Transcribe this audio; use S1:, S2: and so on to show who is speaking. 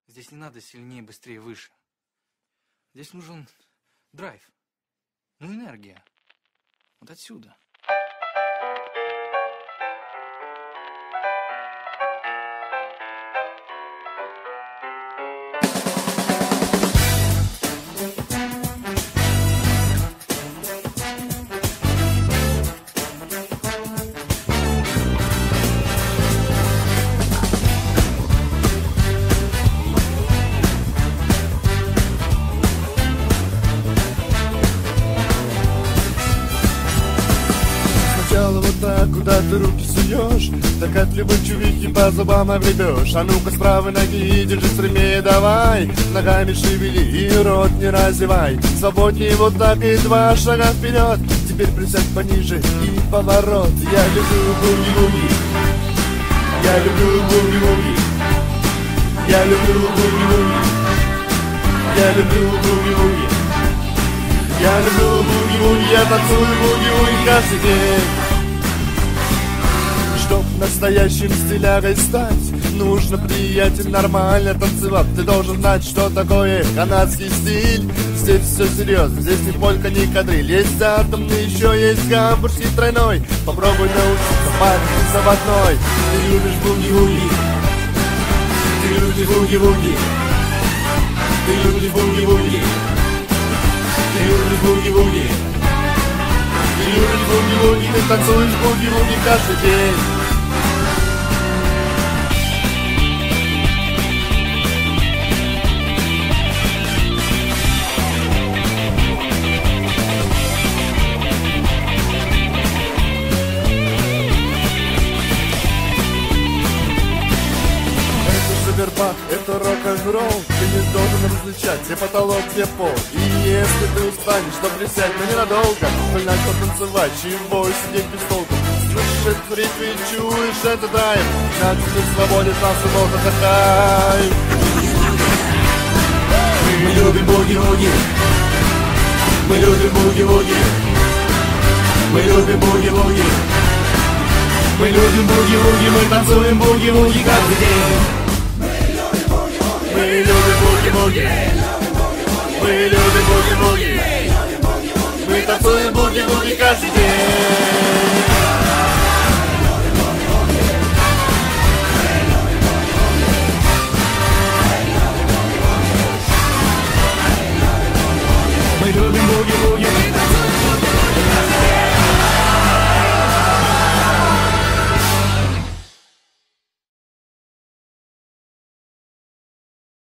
S1: Здесь не надо сильнее, быстрее, выше. Здесь нужен драйв. Ну, энергия. Вот отсюда.
S2: Вот так, куда ты руки суешь, так от любой чувихи по зубам огребешь. А ну-ка с правой ноги держи стремее, давай, ногами шевели и рот не разевай. Свободнее вот так и 2 шага вперед. Теперь присядь пониже и поворот. Я люблю буги-буги, я люблю буги-буги, я люблю буги-буги, я люблю буги-буги, я люблю буги-буги, я танцую буги-буги каждый день. Чтоб настоящим стилярой стать, нужно, приятель, нормально танцевать. Ты должен знать, что такое канадский стиль. Здесь все серьезно, здесь не полька, не кадриль. Есть атомный, еще есть гамбургский тройной. Попробуй научиться, парень, заводной. Ты любишь буги-буги, ты любишь буги-буги, ты любишь буги-буги, ты любишь буги-буги, ты любишь буги-буги, ты танцуешь буги-буги каждый день. Это рок-н-ролл, ты не должен различать, где потолок, где пол. И если ты устанешь, то присядь, но ненадолго. Начал танцевать, чего сидеть без толку. Слышишь в ритме, чуешь это драйв. Значит, ты свободен, нас и можно отдыхай. Мы любим буги-буги, мы любим буги-буги, мы любим буги-буги, мы любим буги-буги, мы танцуем буги-буги каждый день. Мы любим буги-буги, мы любим буги-буги, мы танцуем буги-буги каждый день.